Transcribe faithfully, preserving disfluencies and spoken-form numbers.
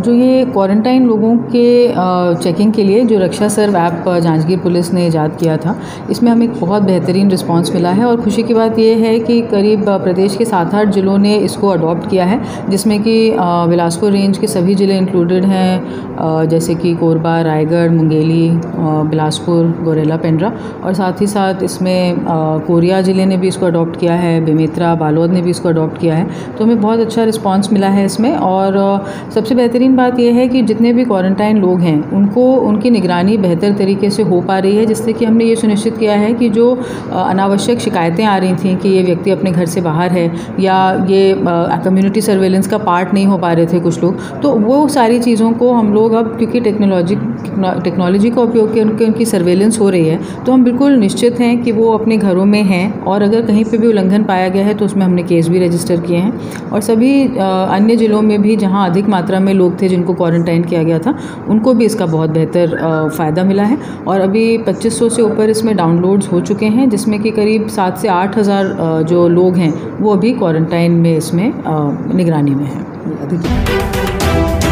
जो ये क्वारंटाइन लोगों के चेकिंग के लिए जो रक्षा सर्व ऐप जांजगीर पुलिस ने ईजाद किया था, इसमें हमें एक बहुत बेहतरीन रिस्पांस मिला है। और खुशी की बात ये है कि करीब प्रदेश के सात आठ ज़िलों ने इसको अडॉप्ट किया है, जिसमें कि बिलासपुर रेंज के सभी ज़िले इंक्लूडेड हैं, जैसे कि कोरबा, रायगढ़, मुंगेली, बिलासपुर, गोरेला, पेंड्रा, और साथ ही साथ इसमें कोरिया ज़िले ने भी इसको अडॉप्ट किया है, बेमेतरा, बालोद ने भी इसको अडॉप्ट किया है। तो हमें बहुत अच्छा रिस्पांस मिला है इसमें। और सबसे बेहतरीन बात यह है कि जितने भी क्वारंटाइन लोग हैं उनको उनकी निगरानी बेहतर तरीके से हो पा रही है, जिससे कि हमने ये सुनिश्चित किया है कि जो अनावश्यक शिकायतें आ रही थी कि ये व्यक्ति अपने घर से बाहर है या ये कम्युनिटी सर्वेलेंस का पार्ट नहीं हो पा रहे थे कुछ लोग, तो वो सारी चीज़ों को हम लोग अब, क्योंकि टेक्नोलॉजी टेक्नोलॉजी का उपयोग करके उनके उनकी सर्वेलेंस हो रही है, तो हम बिल्कुल निश्चित हैं कि वो अपने घरों में हैं। और अगर कहीं पे भी उल्लंघन पाया गया है तो उसमें हमने केस भी रजिस्टर किए हैं। और सभी अन्य ज़िलों में भी जहां अधिक मात्रा में लोग थे जिनको क्वारंटाइन किया गया था, उनको भी इसका बहुत बेहतर फ़ायदा मिला है। और अभी पच्चीस सौ से ऊपर इसमें डाउनलोड्स हो चुके हैं, जिसमें कि करीब सात से आठ हज़ार जो लोग हैं वो अभी क्वारंटाइन में इसमें निगरानी में हैं।